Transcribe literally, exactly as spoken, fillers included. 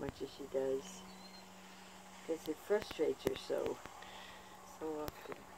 much as she does. Because it frustrates her so, so often.